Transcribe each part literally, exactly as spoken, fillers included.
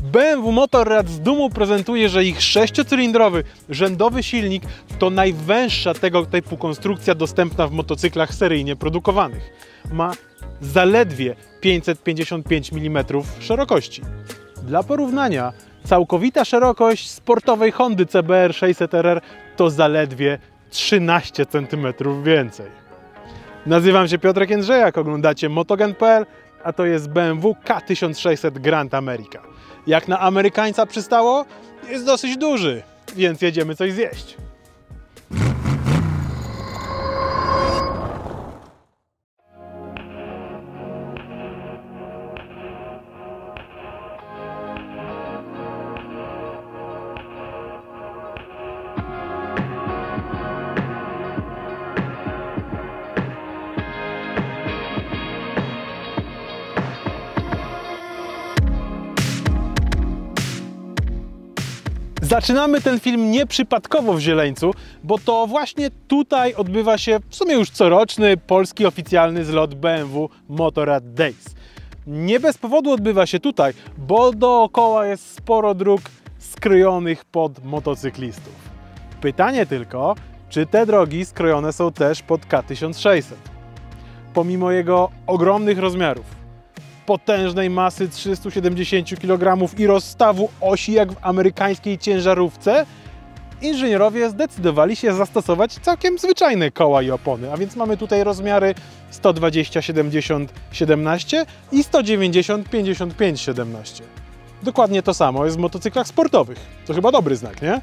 B M W Motorrad z dumą prezentuje, że ich sześciocylindrowy, rzędowy silnik to najwęższa tego typu konstrukcja dostępna w motocyklach seryjnie produkowanych. Ma zaledwie pięćset pięćdziesiąt pięć milimetrów szerokości. Dla porównania, całkowita szerokość sportowej Hondy C B R sześćset R R to zaledwie trzynaście centymetrów więcej. Nazywam się Piotrek Jędrzejak, oglądacie motogen kropka p l, a to jest B M W K tysiąc sześćset Grand America. Jak na Amerykańca przystało, jest dosyć duży, więc jedziemy coś zjeść. Zaczynamy ten film nieprzypadkowo w Zieleńcu, bo to właśnie tutaj odbywa się w sumie już coroczny polski oficjalny zlot B M W Motorrad Days. Nie bez powodu odbywa się tutaj, bo dookoła jest sporo dróg skrojonych pod motocyklistów. Pytanie tylko, czy te drogi skrojone są też pod K tysiąc sześćset? Pomimo jego ogromnych rozmiarów, potężnej masy trzystu siedemdziesięciu kilogramów i rozstawu osi jak w amerykańskiej ciężarówce, inżynierowie zdecydowali się zastosować całkiem zwyczajne koła i opony, a więc mamy tutaj rozmiary sto dwadzieścia siedemdziesiąt siedemnaście i sto dziewięćdziesiąt pięćdziesiąt pięć siedemnaście. Dokładnie to samo jest w motocyklach sportowych. To chyba dobry znak, nie?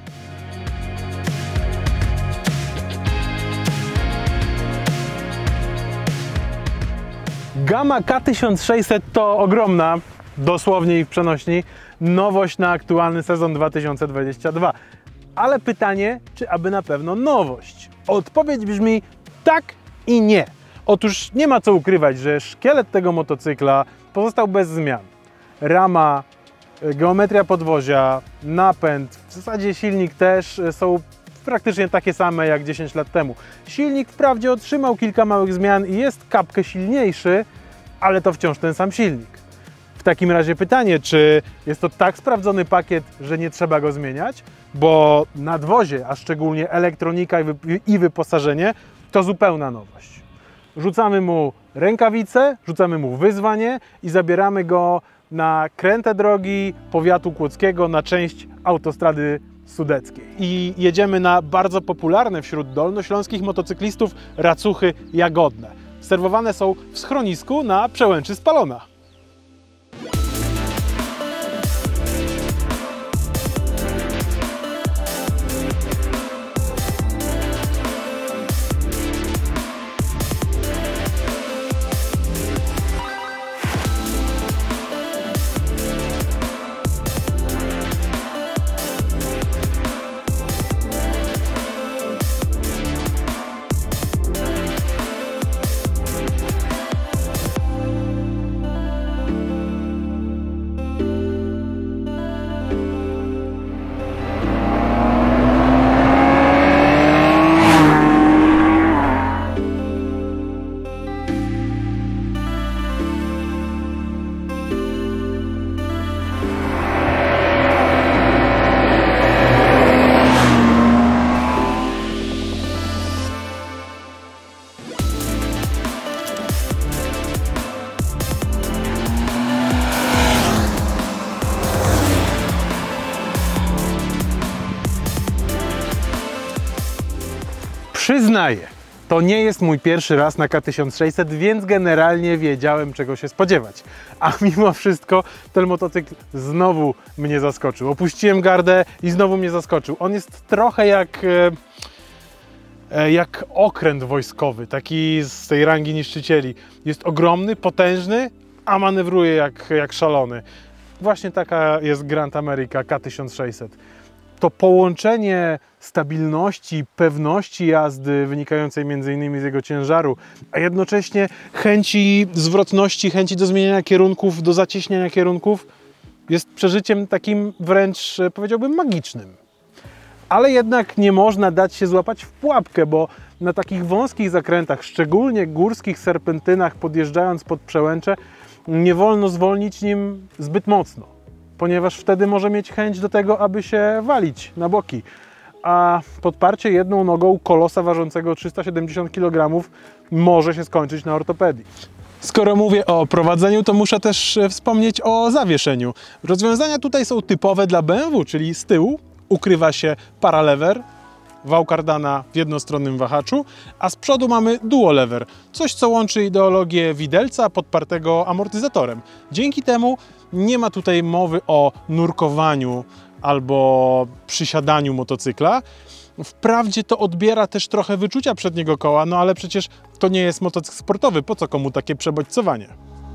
Gama K tysiąc sześćset to ogromna, dosłownie i w przenośni, nowość na aktualny sezon dwa tysiące dwudziesty drugi. Ale pytanie, czy aby na pewno nowość? Odpowiedź brzmi tak i nie. Otóż nie ma co ukrywać, że szkielet tego motocykla pozostał bez zmian. Rama, geometria podwozia, napęd, w zasadzie silnik też są praktycznie takie same jak dziesięć lat temu. Silnik wprawdzie otrzymał kilka małych zmian i jest kapkę silniejszy, ale to wciąż ten sam silnik. W takim razie pytanie, czy jest to tak sprawdzony pakiet, że nie trzeba go zmieniać? Bo nadwozie, a szczególnie elektronika i wyposażenie, to zupełna nowość. Rzucamy mu rękawice, rzucamy mu wyzwanie i zabieramy go na kręte drogi powiatu kłodzkiego, na część autostrady sudeckiej. I jedziemy na bardzo popularne wśród dolnośląskich motocyklistów racuchy jagodne. Serwowane są w schronisku na przełęczy Spalona. Przyznaję, to nie jest mój pierwszy raz na K tysiąc sześćset, więc generalnie wiedziałem, czego się spodziewać. A mimo wszystko ten motocykl znowu mnie zaskoczył. Opuściłem gardę i znowu mnie zaskoczył. On jest trochę jak, e, jak okręt wojskowy, taki z tej rangi niszczycieli. Jest ogromny, potężny, a manewruje jak, jak szalony. Właśnie taka jest Grand America K tysiąc sześćset. To połączenie stabilności, pewności jazdy wynikającej między innymi z jego ciężaru, a jednocześnie chęci zwrotności, chęci do zmieniania kierunków, do zacieśniania kierunków jest przeżyciem takim wręcz, powiedziałbym, magicznym. Ale jednak nie można dać się złapać w pułapkę, bo na takich wąskich zakrętach, szczególnie górskich serpentynach, podjeżdżając pod przełęcze, nie wolno zwolnić nim zbyt mocno. ponieważ wtedy może mieć chęć do tego, aby się walić na boki. A podparcie jedną nogą kolosa ważącego trzysta siedemdziesiąt kilogramów może się skończyć na ortopedii. Skoro mówię o prowadzeniu, to muszę też wspomnieć o zawieszeniu. Rozwiązania tutaj są typowe dla B M W, czyli z tyłu ukrywa się paralever, wał kardana w jednostronnym wahaczu, a z przodu mamy duolever, coś co łączy ideologię widelca podpartego amortyzatorem. Dzięki temu nie ma tutaj mowy o nurkowaniu albo przysiadaniu motocykla. Wprawdzie to odbiera też trochę wyczucia przedniego koła, no ale przecież to nie jest motocykl sportowy, po co komu takie przebodźcowanie?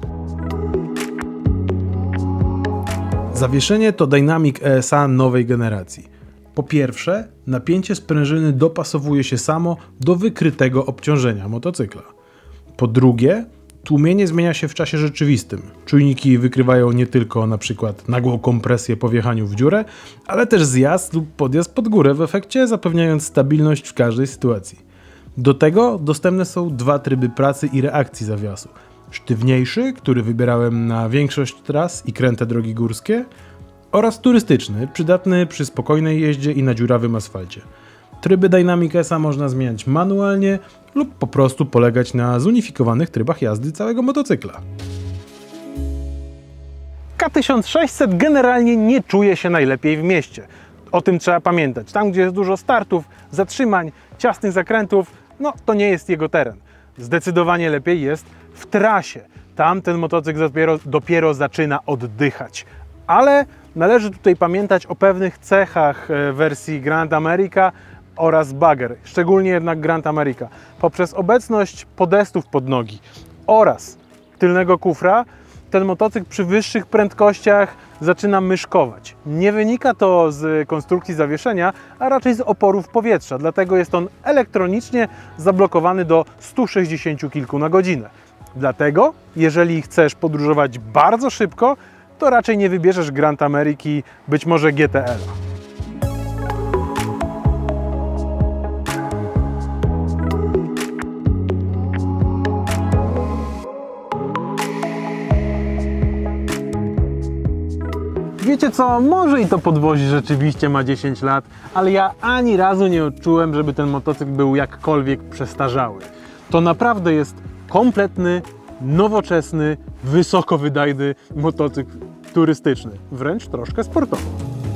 Zawieszenie to Dynamic E S A nowej generacji. Po pierwsze, napięcie sprężyny dopasowuje się samo do wykrytego obciążenia motocykla. Po drugie, tłumienie zmienia się w czasie rzeczywistym. Czujniki wykrywają nie tylko na przykład nagłą kompresję po wjechaniu w dziurę, ale też zjazd lub podjazd pod górę w efekcie, zapewniając stabilność w każdej sytuacji. Do tego dostępne są dwa tryby pracy i reakcji zawiasu. Sztywniejszy, który wybierałem na większość tras i kręte drogi górskie, oraz turystyczny, przydatny przy spokojnej jeździe i na dziurawym asfalcie. Tryby Dynamic E S A można zmieniać manualnie lub po prostu polegać na zunifikowanych trybach jazdy całego motocykla. K tysiąc sześćset generalnie nie czuje się najlepiej w mieście. O tym trzeba pamiętać. Tam, gdzie jest dużo startów, zatrzymań, ciasnych zakrętów, no to nie jest jego teren. Zdecydowanie lepiej jest w trasie. Tam ten motocykl dopiero, dopiero zaczyna oddychać. Ale należy tutaj pamiętać o pewnych cechach wersji Grand America oraz Bagger, szczególnie jednak Grand America. Poprzez obecność podestów pod nogi oraz tylnego kufra ten motocykl przy wyższych prędkościach zaczyna myszkować. Nie wynika to z konstrukcji zawieszenia, a raczej z oporów powietrza, dlatego jest on elektronicznie zablokowany do stu sześćdziesięciu kilku na godzinę. Dlatego, jeżeli chcesz podróżować bardzo szybko, to raczej nie wybierzesz Grand Ameriki, być może G T L. Wiecie co, może i to podwozie rzeczywiście ma dziesięć lat, ale ja ani razu nie odczułem, żeby ten motocykl był jakkolwiek przestarzały. To naprawdę jest kompletny, nowoczesny, wysokowydajny motocykl turystyczny, wręcz troszkę sportowy.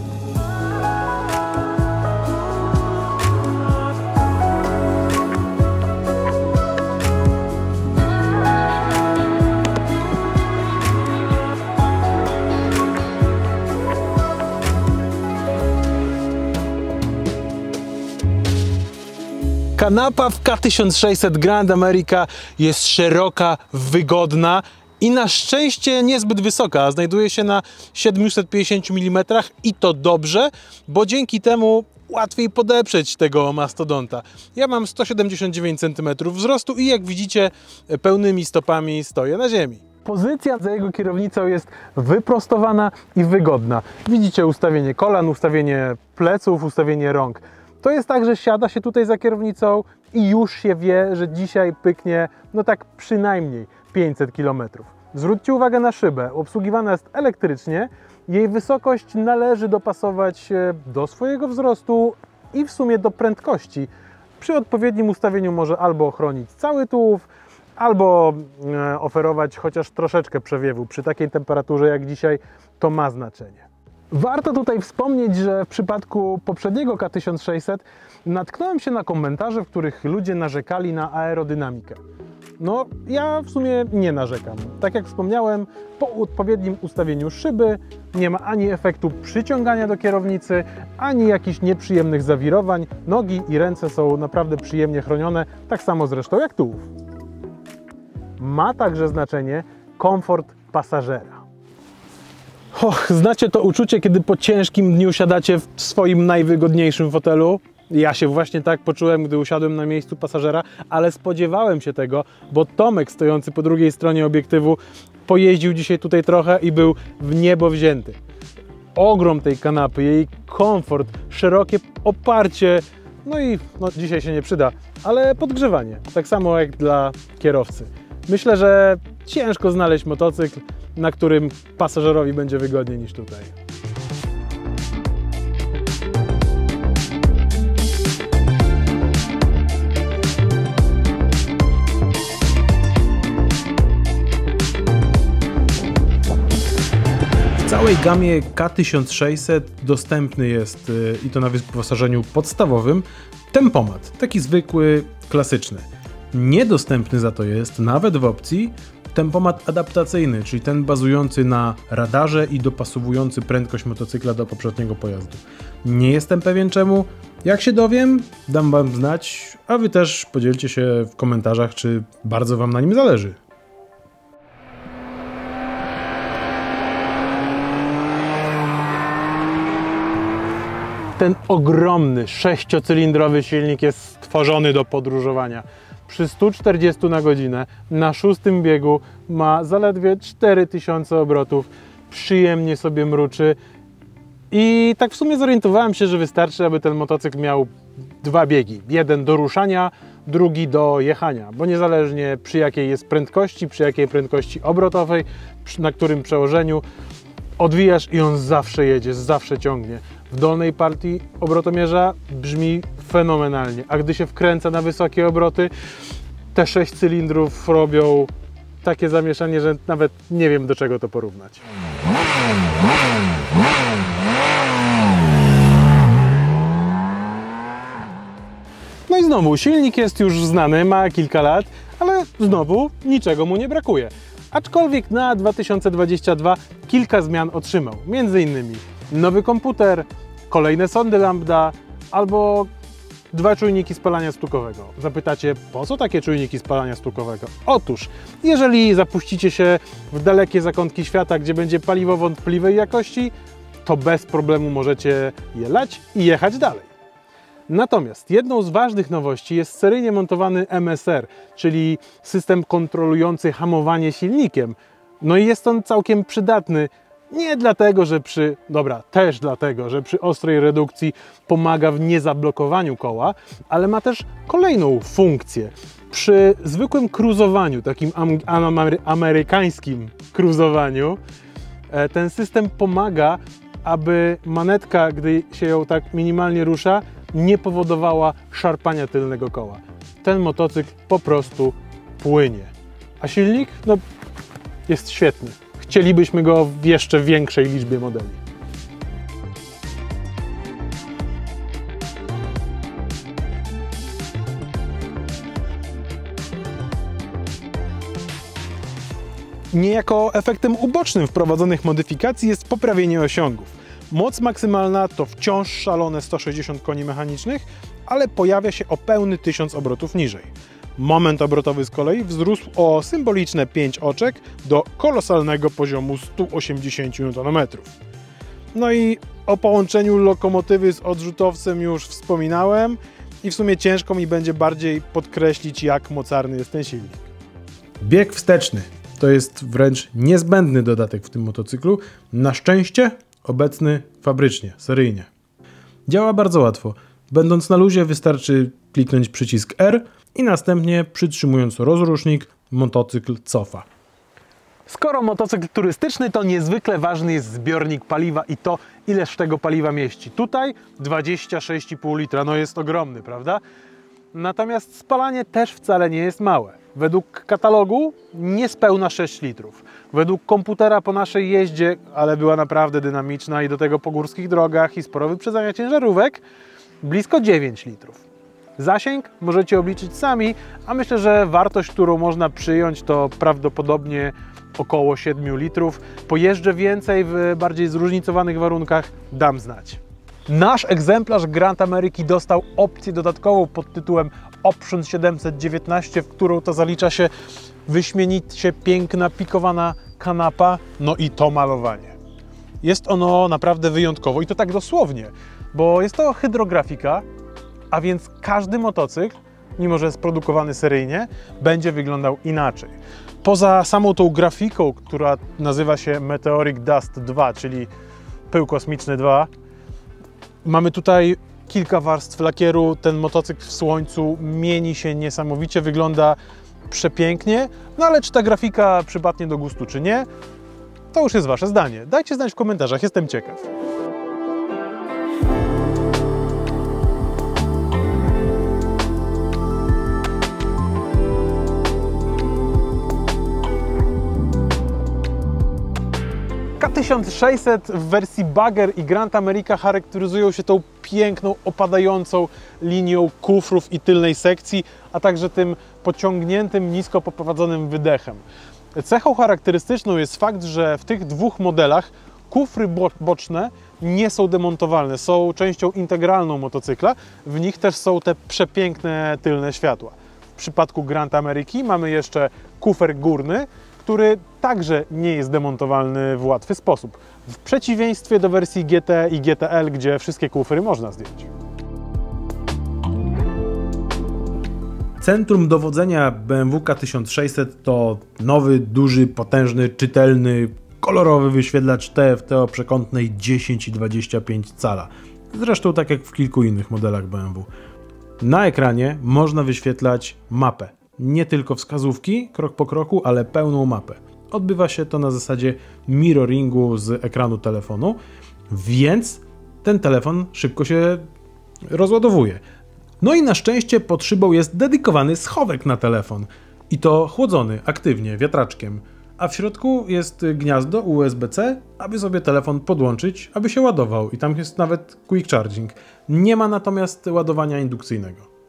Kanapa w K tysiąc sześćset Grand America jest szeroka, wygodna i na szczęście niezbyt wysoka. Znajduje się na siedmiuset pięćdziesięciu milimetrach i to dobrze, bo dzięki temu łatwiej podeprzeć tego mastodonta. Ja mam sto siedemdziesiąt dziewięć centymetrów wzrostu i jak widzicie, pełnymi stopami stoję na ziemi. Pozycja za jego kierownicą jest wyprostowana i wygodna. Widzicie ustawienie kolan, ustawienie pleców, ustawienie rąk. To jest tak, że siada się tutaj za kierownicą i już się wie, że dzisiaj pyknie no tak przynajmniej pięćset kilometrów. Zwróćcie uwagę na szybę. Obsługiwana jest elektrycznie. Jej wysokość należy dopasować do swojego wzrostu i w sumie do prędkości. Przy odpowiednim ustawieniu może albo ochronić cały tułów, albo oferować chociaż troszeczkę przewiewu. Przy takiej temperaturze jak dzisiaj to ma znaczenie. Warto tutaj wspomnieć, że w przypadku poprzedniego K tysiąc sześćset natknąłem się na komentarze, w których ludzie narzekali na aerodynamikę. No, ja w sumie nie narzekam. Tak jak wspomniałem, po odpowiednim ustawieniu szyby nie ma ani efektu przyciągania do kierownicy, ani jakichś nieprzyjemnych zawirowań. Nogi i ręce są naprawdę przyjemnie chronione, tak samo zresztą jak tułów. Ma także znaczenie komfort pasażera. Och, znacie to uczucie, kiedy po ciężkim dniu siadacie w swoim najwygodniejszym fotelu? Ja się właśnie tak poczułem, gdy usiadłem na miejscu pasażera, ale spodziewałem się tego, bo Tomek stojący po drugiej stronie obiektywu pojeździł dzisiaj tutaj trochę i był w niebo wzięty. Ogrom tej kanapy, jej komfort, szerokie oparcie, no i no, dzisiaj się nie przyda, ale podgrzewanie, tak samo jak dla kierowcy. Myślę, że ciężko znaleźć motocykl, na którym pasażerowi będzie wygodniej niż tutaj. W całej gamie K tysiąc sześćset dostępny jest, i to na wyposażeniu podstawowym, tempomat, taki zwykły, klasyczny. Niedostępny za to jest, nawet w opcji, tempomat adaptacyjny, czyli ten bazujący na radarze i dopasowujący prędkość motocykla do poprzedniego pojazdu. Nie jestem pewien czemu, jak się dowiem, dam wam znać, a wy też podzielcie się w komentarzach, czy bardzo wam na nim zależy. Ten ogromny, sześciocylindrowy silnik jest stworzony do podróżowania. Przy stu czterdziestu na godzinę, na szóstym biegu ma zaledwie cztery tysiące obrotów, przyjemnie sobie mruczy i tak w sumie zorientowałem się, że wystarczy, aby ten motocykl miał dwa biegi. Jeden do ruszania, drugi do jechania, bo niezależnie przy jakiej jest prędkości, przy jakiej prędkości obrotowej, na którym przełożeniu, odwijasz i on zawsze jedzie, zawsze ciągnie. W dolnej partii obrotomierza brzmi fenomenalnie, a gdy się wkręca na wysokie obroty, te sześć cylindrów robią takie zamieszanie, że nawet nie wiem, do czego to porównać. No i znowu, silnik jest już znany, ma kilka lat, ale znowu niczego mu nie brakuje. Aczkolwiek na dwa tysiące dwudziesty drugi kilka zmian otrzymał, między innymi nowy komputer, kolejne sondy lambda albo dwa czujniki spalania stukowego. Zapytacie, po co takie czujniki spalania stukowego? Otóż, jeżeli zapuścicie się w dalekie zakątki świata, gdzie będzie paliwo wątpliwej jakości, to bez problemu możecie je lać i jechać dalej. Natomiast jedną z ważnych nowości jest seryjnie montowany M S R, czyli system kontrolujący hamowanie silnikiem. No i jest on całkiem przydatny. Nie dlatego, że przy, dobra, też dlatego, że przy ostrej redukcji pomaga w niezablokowaniu koła, ale ma też kolejną funkcję. Przy zwykłym cruzowaniu, takim amery amerykańskim cruzowaniu, ten system pomaga, aby manetka, gdy się ją tak minimalnie rusza, nie powodowała szarpania tylnego koła. Ten motocykl po prostu płynie. A silnik? No, jest świetny. Chcielibyśmy go w jeszcze większej liczbie modeli. Niejako efektem ubocznym wprowadzonych modyfikacji jest poprawienie osiągów. Moc maksymalna to wciąż szalone sto sześćdziesiąt koni mechanicznych, ale pojawia się o pełny tysiąc obrotów niżej. Moment obrotowy z kolei wzrósł o symboliczne pięć oczek do kolosalnego poziomu stu osiemdziesięciu niutonometrów. No i o połączeniu lokomotywy z odrzutowcem już wspominałem i w sumie ciężko mi będzie bardziej podkreślić, jak mocarny jest ten silnik. Bieg wsteczny to jest wręcz niezbędny dodatek w tym motocyklu. Na szczęście obecny fabrycznie, seryjnie. Działa bardzo łatwo. Będąc na luzie wystarczy kliknąć przycisk R i następnie przytrzymując rozrusznik motocykl cofa. Skoro motocykl turystyczny, to niezwykle ważny jest zbiornik paliwa i to, ileż tego paliwa mieści. Tutaj dwadzieścia sześć i pół litra, no jest ogromny, prawda? Natomiast spalanie też wcale nie jest małe. Według katalogu niespełna sześć litrów. Według komputera po naszej jeździe, ale była naprawdę dynamiczna i do tego po górskich drogach i sporo wyprzedzania ciężarówek, blisko dziewięć litrów. Zasięg możecie obliczyć sami, a myślę, że wartość, którą można przyjąć, to prawdopodobnie około siedem litrów. Pojeżdżę więcej w bardziej zróżnicowanych warunkach, dam znać. Nasz egzemplarz Grand Ameriki dostał opcję dodatkową pod tytułem Option siedemset dziewiętnaście, w którą to zalicza się wyśmienicie piękna, pikowana kanapa, no i to malowanie. Jest ono naprawdę wyjątkowo i to tak dosłownie, bo jest to hydrografika, a więc każdy motocykl, mimo że jest produkowany seryjnie, będzie wyglądał inaczej. Poza samą tą grafiką, która nazywa się Meteoric Dust dwa, czyli pył kosmiczny dwa, mamy tutaj kilka warstw lakieru. Ten motocykl w słońcu mieni się niesamowicie, wygląda przepięknie, no ale czy ta grafika przypadnie do gustu, czy nie? to już jest Wasze zdanie. Dajcie znać w komentarzach, jestem ciekaw. K tysiąc sześćset w wersji Bagger i Grand America charakteryzują się tą piękną, opadającą linią kufrów i tylnej sekcji, a także tym pociągniętym, nisko poprowadzonym wydechem. Cechą charakterystyczną jest fakt, że w tych dwóch modelach kufry boczne nie są demontowalne, są częścią integralną motocykla. W nich też są te przepiękne tylne światła. W przypadku Grand Ameriki mamy jeszcze kufer górny, który także nie jest demontowalny w łatwy sposób. W przeciwieństwie do wersji G T i G T L, gdzie wszystkie kufry można zdjąć. Centrum dowodzenia B M W K tysiąc sześćset to nowy, duży, potężny, czytelny, kolorowy wyświetlacz T F T o przekątnej dziesięć i dwadzieścia pięć cala. Zresztą tak jak w kilku innych modelach B M W. Na ekranie można wyświetlać mapę. Nie tylko wskazówki, krok po kroku, ale pełną mapę. Odbywa się to na zasadzie mirroringu z ekranu telefonu, więc ten telefon szybko się rozładowuje. No i na szczęście pod szybą jest dedykowany schowek na telefon. I to chłodzony aktywnie, wiatraczkiem. A w środku jest gniazdo U S B C, aby sobie telefon podłączyć, aby się ładował. I tam jest nawet quick charging. Nie ma natomiast ładowania indukcyjnego.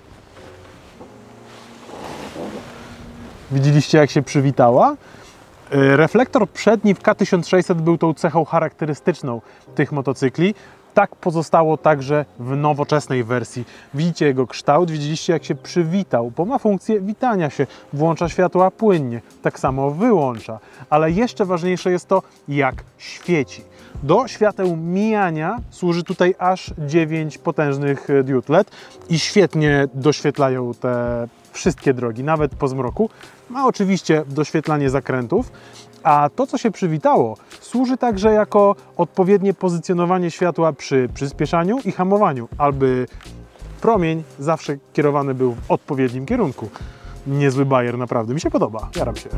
Widzieliście, jak się przywitała? Reflektor przedni w K tysiąc sześćset był tą cechą charakterystyczną tych motocykli. Tak pozostało także w nowoczesnej wersji. Widzicie jego kształt, widzieliście, jak się przywitał, bo ma funkcję witania się. Włącza światła płynnie, tak samo wyłącza. Ale jeszcze ważniejsze jest to, jak świeci. Do świateł mijania służy tutaj aż dziewięć potężnych diod L E D i świetnie doświetlają te wszystkie drogi, nawet po zmroku. Ma oczywiście doświetlanie zakrętów, a to, co się przywitało, służy także jako odpowiednie pozycjonowanie światła przy przyspieszaniu i hamowaniu, aby promień zawsze kierowany był w odpowiednim kierunku. Niezły bajer, naprawdę. Mi się podoba. Jaram się.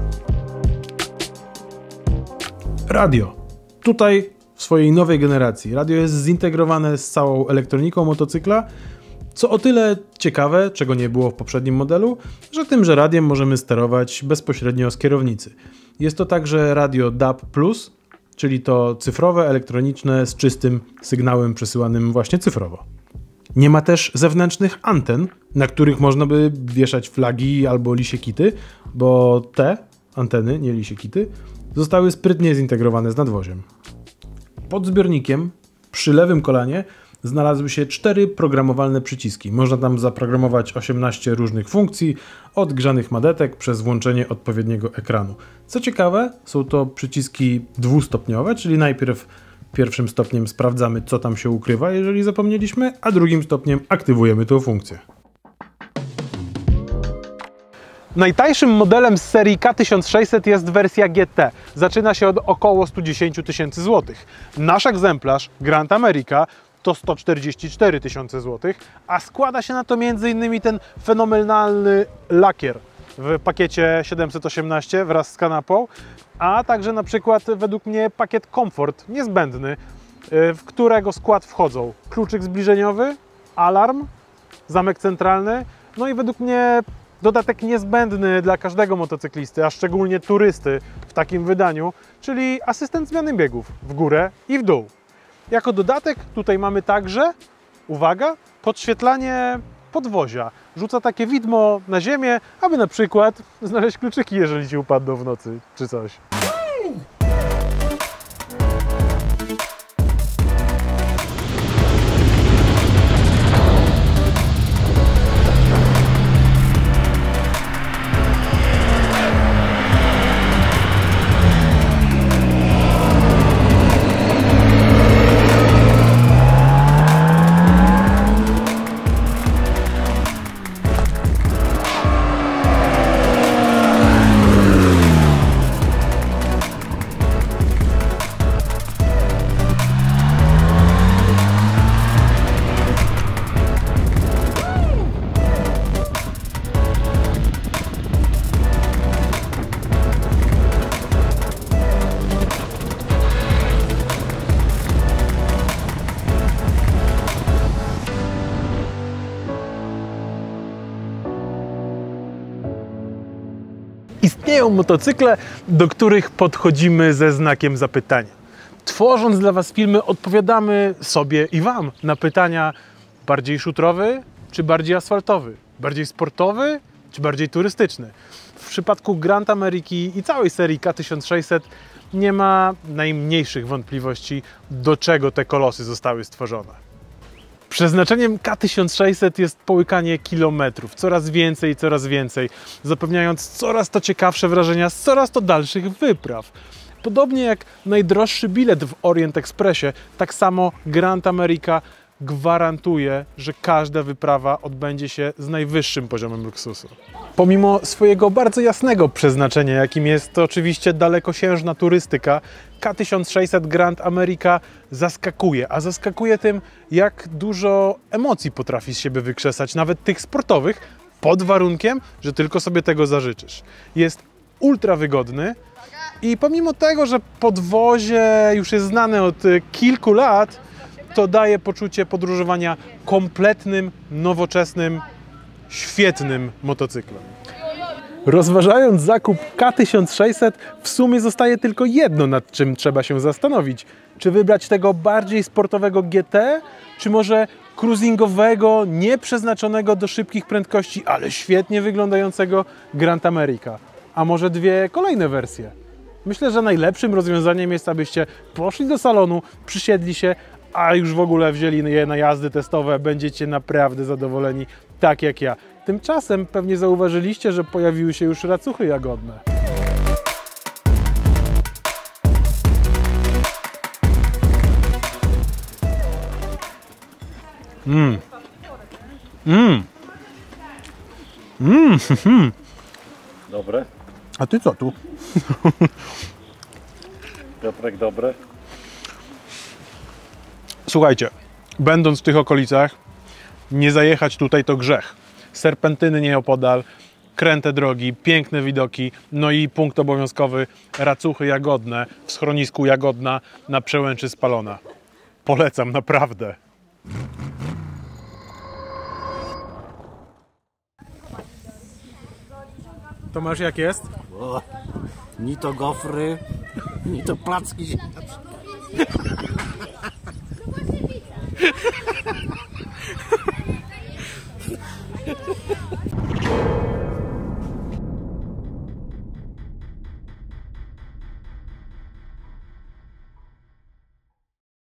Radio. Tutaj w swojej nowej generacji. Radio jest zintegrowane z całą elektroniką motocykla, co o tyle ciekawe, czego nie było w poprzednim modelu, że tymże radiem możemy sterować bezpośrednio z kierownicy. Jest to także radio D A B plus, czyli to cyfrowe, elektroniczne, z czystym sygnałem przesyłanym właśnie cyfrowo. Nie ma też zewnętrznych anten, na których można by wieszać flagi albo lisiekity, bo te anteny, nie lisiekity, zostały sprytnie zintegrowane z nadwoziem. Pod zbiornikiem, przy lewym kolanie, znalazły się cztery programowalne przyciski. Można tam zaprogramować osiemnaście różnych funkcji, od grzanych madetek przez włączenie odpowiedniego ekranu. Co ciekawe, są to przyciski dwustopniowe, czyli najpierw pierwszym stopniem sprawdzamy, co tam się ukrywa, jeżeli zapomnieliśmy, a drugim stopniem aktywujemy tę funkcję. Najtańszym modelem z serii K tysiąc sześćset jest wersja G T. Zaczyna się od około stu dziesięciu tysięcy złotych. Nasz egzemplarz Grand America to sto czterdzieści cztery tysiące złotych, a składa się na to między innymi ten fenomenalny lakier w pakiecie siedemset osiemnaście wraz z kanapą, a także na przykład według mnie pakiet Comfort niezbędny, w którego skład wchodzą kluczyk zbliżeniowy, alarm, zamek centralny, no i według mnie dodatek niezbędny dla każdego motocyklisty, a szczególnie turysty w takim wydaniu, czyli asystent zmiany biegów w górę i w dół. Jako dodatek tutaj mamy także, uwaga, podświetlanie podwozia. Rzuca takie widmo na ziemię, aby na przykład znaleźć kluczyki, jeżeli ci upadną w nocy czy coś. istnieją motocykle, do których podchodzimy ze znakiem zapytania. Tworząc dla Was filmy, odpowiadamy sobie i Wam na pytania: bardziej szutrowy czy bardziej asfaltowy? Bardziej sportowy czy bardziej turystyczny? W przypadku Grand Ameriki i całej serii K tysiąc sześćset nie ma najmniejszych wątpliwości, do czego te kolosy zostały stworzone. Przeznaczeniem K tysiąc sześćset jest połykanie kilometrów, coraz więcej i coraz więcej, zapewniając coraz to ciekawsze wrażenia z coraz to dalszych wypraw. Podobnie jak najdroższy bilet w Orient Expressie, tak samo Grand America gwarantuje, że każda wyprawa odbędzie się z najwyższym poziomem luksusu. Pomimo swojego bardzo jasnego przeznaczenia, jakim jest to oczywiście dalekosiężna turystyka, K tysiąc sześćset Grand America zaskakuje, a zaskakuje tym, jak dużo emocji potrafi z siebie wykrzesać, nawet tych sportowych, pod warunkiem, że tylko sobie tego zażyczysz. Jest ultra wygodny i pomimo tego, że podwozie już jest znane od kilku lat, to daje poczucie podróżowania kompletnym, nowoczesnym, świetnym motocyklem. Rozważając zakup K tysiąc sześćset, w sumie zostaje tylko jedno, nad czym trzeba się zastanowić. Czy wybrać tego bardziej sportowego G T, czy może cruisingowego, nieprzeznaczonego do szybkich prędkości, ale świetnie wyglądającego Grand America? A może dwie kolejne wersje? Myślę, że najlepszym rozwiązaniem jest, abyście poszli do salonu, przysiedli się, a już w ogóle wzięli je na jazdy testowe, będziecie naprawdę zadowoleni, tak jak ja. Tymczasem pewnie zauważyliście, że pojawiły się już racuchy jagodne. Mmm. Mmm. Mmm. Mm. Dobre. A ty co tu? Piotrek, dobre. Słuchajcie, będąc w tych okolicach, nie zajechać tutaj to grzech. Serpentyny nieopodal, kręte drogi, piękne widoki, no i punkt obowiązkowy racuchy jagodne w schronisku Jagodna na Przełęczy Spalona. Polecam, naprawdę. Tomasz, jak jest? O, ni to gofry, ni to placki ziemniaczane.